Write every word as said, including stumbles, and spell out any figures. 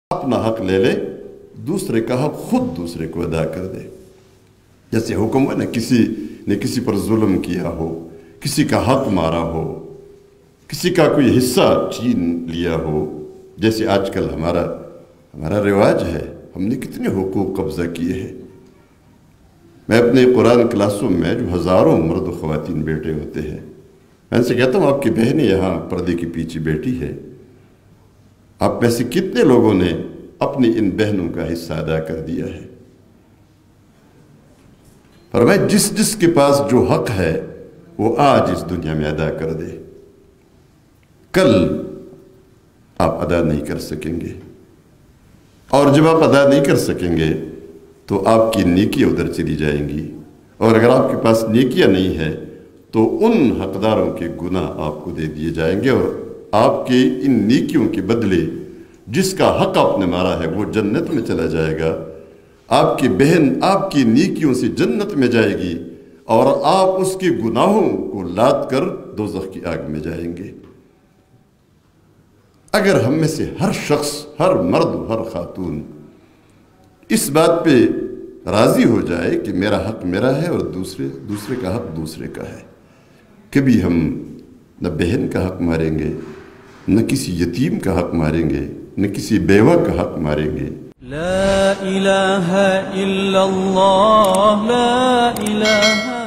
اپنا حق لے لے، دوسرے کا حق خود دوسرے کو ادا کر دے۔ جیسے حکم ہے نا، کسی نے کسی پر ظلم کیا ہو، کسی کا حق مارا ہو، کسی کا کوئی حصہ چھین لیا ہو، جیسے آج کل ہمارا ہمارا رواج ہے، ہم نے کتنے حقوق قبضہ کیے ہیں۔ میں اپنے قرآن کلاسوں میں جو ہزاروں مرد و خواتین بیٹے ہوتے ہیں، میں ان سے کہتا ہوں آپ کی بہنیں یہاں پردے کے پیچھے بیٹھی ہے، آپ میں سے کتنے لوگوں نے اپنی ان بہنوں کا حصہ ادا کر دیا ہے؟ فرمایا جس جس کے پاس جو حق ہے وہ آج اس دنیا میں ادا کر دے، کل آپ ادا نہیں کر سکیں گے، اور جب آپ ادا نہیں کر سکیں گے تو آپ کی نیکیاں ادھر چلی جائیں گی، اور اگر آپ کے پاس نیکیاں نہیں ہے تو ان حقداروں کے گناہ آپ کو دے دیے جائیں گے، اور آپ کے ان نیکیوں کے بدلے جس کا حق آپ نے مارا ہے وہ جنت میں چلا جائے گا، آپ کی بہن آپ کی نیکیوں سے جنت میں جائے گی، اور آپ اس کے گناہوں کو لاد کر دوزخ کی آگ میں جائیں گے۔ اگر ہم میں سے ہر شخص، ہر مرد، ہر خاتون اس بات پہ راضی ہو جائے کہ میرا حق میرا ہے اور دوسرے دوسرے کا حق دوسرے کا ہے، کبھی ہم نہ بہن کا حق ماریں گے، نہ کسی یتیم کا حق ماریں گے، نہ کسی بیوہ کا حق ماریں گے۔ لا الہ الا اللہ، لا الہ